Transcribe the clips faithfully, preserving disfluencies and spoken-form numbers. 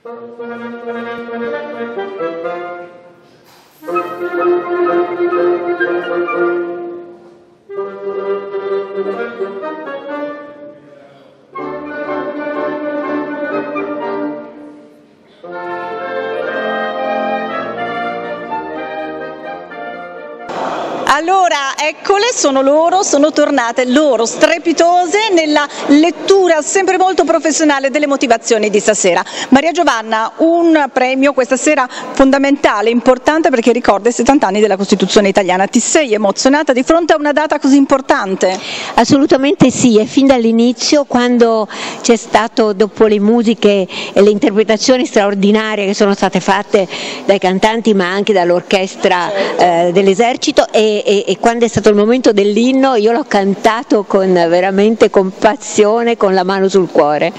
Allora, eccole, sono loro, sono tornate loro strepitose nella lettura sempre molto professionale delle motivazioni di stasera. Maria Giovanna, un premio questa sera fondamentale, importante perché ricorda i settanta anni della Costituzione italiana. Ti sei emozionata di fronte a una data così importante? Assolutamente sì, e fin dall'inizio, quando c'è stato, dopo le musiche e le interpretazioni straordinarie che sono state fatte dai cantanti ma anche dall'orchestra eh, dell'esercito, e E, e quando è stato il momento dell'inno io l'ho cantato con veramente con passione, con la mano sul cuore.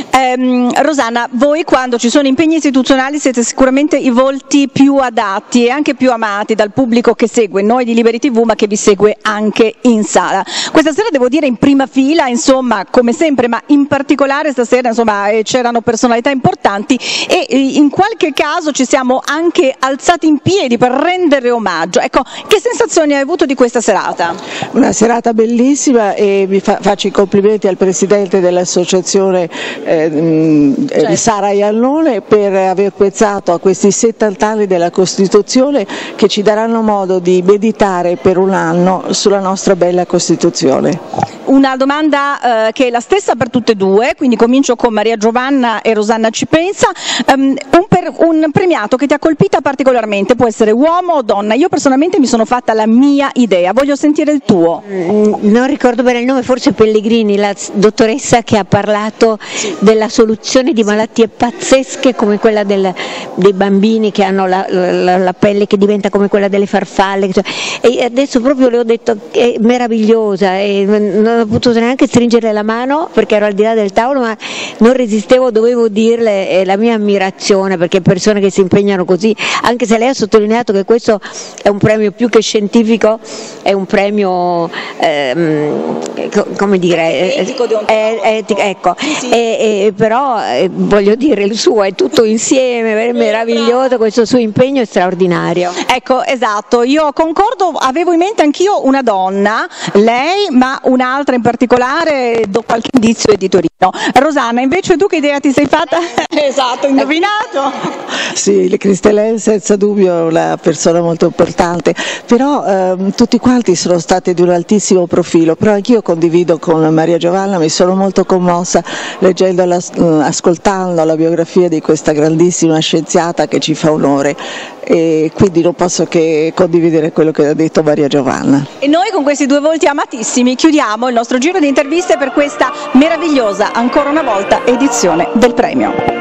Eh, Rosanna, voi quando ci sono impegni istituzionali siete sicuramente i volti più adatti e anche più amati dal pubblico che segue noi di Liberi tivù, ma che vi segue anche in sala. Questa sera devo dire in prima fila, insomma, come sempre, ma in particolare stasera insomma c'erano personalità importanti e in qualche caso ci siamo anche alzati in piedi per rendere omaggio. Ecco, che sensazioni hai avuto di questa serata? Una serata bellissima e vi fa, faccio i complimenti al presidente dell'associazione eh, certo. di Sara Iannone per aver pensato a questi settanta anni della Costituzione che ci daranno modo di meditare per un anno sulla nostra bella Costituzione. Una domanda eh, che è la stessa per tutte e due, quindi comincio con Maria Giovanna e Rosanna ci pensa. Um, un, per, un premiato che ti ha colpita particolarmente può essere uomo o donna? Io personalmente mi sono fatta la mia idea, voglio sentire il tuo. Non ricordo bene il nome, forse Pellegrini, la dottoressa che ha parlato sì. della soluzione di malattie pazzesche come quella del, dei bambini che hanno la, la, la pelle che diventa come quella delle farfalle, e adesso proprio le ho detto che è meravigliosa e non ho potuto neanche stringerle la mano perché ero al di là del tavolo, ma non resistevo, dovevo dirle eh, la mia ammirazione, perché persone che si impegnano così, anche se lei ha sottolineato che questo è un premio più che scientifico, è un premio ehm, come dire etico, è, è, etico ecco sì. e, e, però eh, voglio dire il suo è tutto insieme, è meraviglioso, questo suo impegno è straordinario. Ecco, esatto, io concordo, avevo in mente anch'io una donna, lei, ma un'altra in particolare do qualche indizio di Torino. Rosanna, invece tu che idea ti sei fatta? Esatto, indovinato. Sì, le Cristelen senza dubbio è una persona molto importante, però ehm, tutti quanti sono stati di un altissimo profilo, però anch'io condivido con Maria Giovanna, mi sono molto commossa leggendo, la, ascoltando la biografia di questa grandissima scienziata che ci fa onore, e quindi non posso che condividere quello che ha detto Maria Giovanna. E noi con questi due volti amatissimi chiudiamo il nostro giro di interviste per questa meravigliosa, ancora una volta, edizione del premio.